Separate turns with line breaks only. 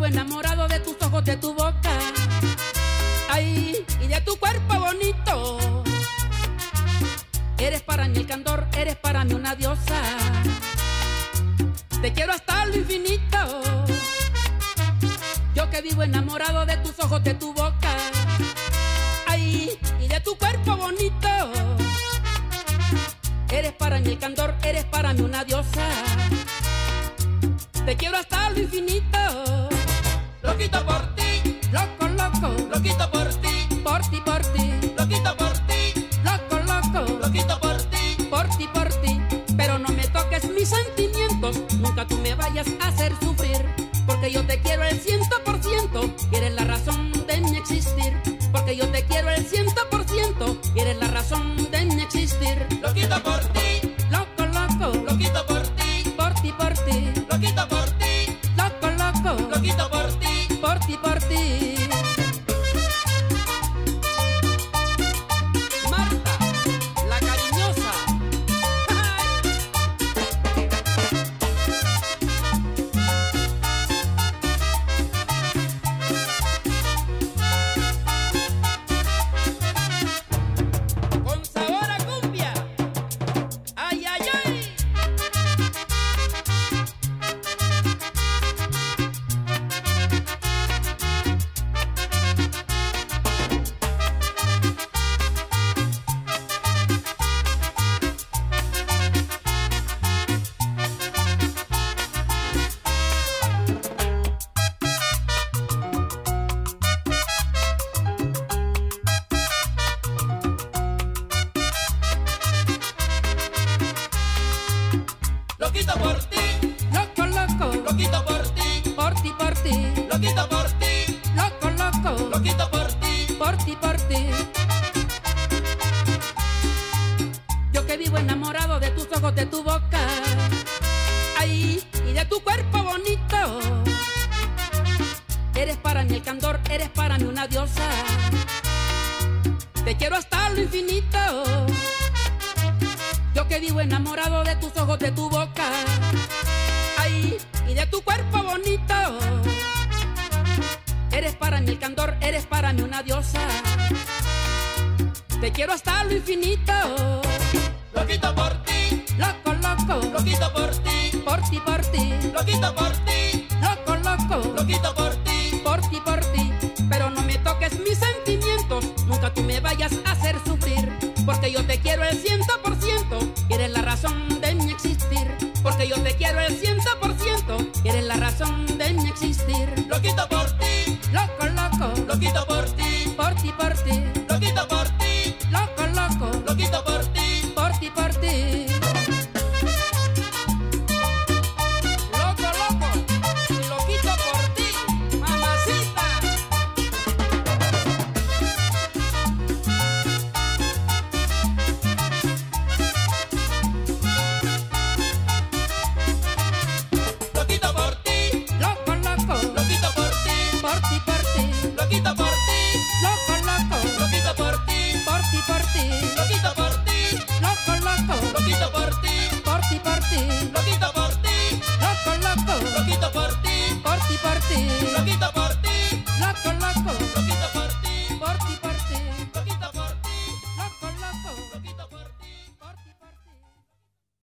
vivo enamorado de tus ojos, de tu boca, ay, y de tu cuerpo bonito. Eres para mí el candor, eres para mí una diosa. Te quiero hasta lo infinito. Yo que vivo enamorado de tus ojos, de tu boca, ay, y de tu cuerpo bonito. Eres para mí el candor, eres para mí una diosa. Te quiero hasta lo infinito.
Loquito por ti,
Loco, loco,
loquito por ti,
por ti, por ti.
loquito por ti,
Loco, loco,
loquito por ti.
por ti, por ti. Pero no me toques mis sentimientos, nunca tú me vayas a hacer sufrir. Porque yo te quiero el 100% y eres la razón de mi existir. Porque yo te quiero el 100% y eres la razón de mi existir.
Loquito por ti,
Loco, loco,
loquito por ti,
por ti, por ti.
loquito por ti,
Loco, loco,
loquito por ti.
por ti, por ti.
Marta, la cariñosa. Con sabor a cumbia. Ay, ay, ay. Loquito por ti,
Loco, loco,
loquito por ti,
por ti, por ti.
loquito por ti,
Loco, loco,
loquito por ti.
por ti, por ti. Yo que vivo enamorado de tus ojos, de tu boca, ay, y de tu cuerpo bonito. Eres para mí el candor, eres para mí una diosa. Te quiero hasta lo infinito. Yo que vivo enamorado de tus ojos, de tu boca, ay, y de tu cuerpo bonito. Eres para mí el candor, eres para mí una diosa. Te quiero hasta lo infinito.
Loquito por ti,
Loco, loco,
loquito por ti,
por ti, por ti.
loquito por ti,
Loco, loco,
loquito por ti.
por ti, por ti. Pero no me toques mis sentimientos, nunca tú me vayas a hacer sufrir. Porque yo te quiero el 100% y eres la razón de mi existir. Porque yo te quiero el 100% y eres la razón de mi existir.
Loquito por ti,
Loco, loco,
loquito por ti,
por ti, por ti.
loquito por ti,
Loco, loco,
loquito por ti.
por ti, por ti.
Loco, loco, loquito por ti, mamacita. Loquito por ti,
Loco, loco,
loquito por ti,
por ti, por ti.
loquito por ti,
Loco, loco,
loquito por ti,
por ti, por ti.
loquito por ti,
Loco, loco,
loquito por ti,
por ti, por ti.
loquito por ti,
Loco, loco,
loquito por ti,
por ti, por ti.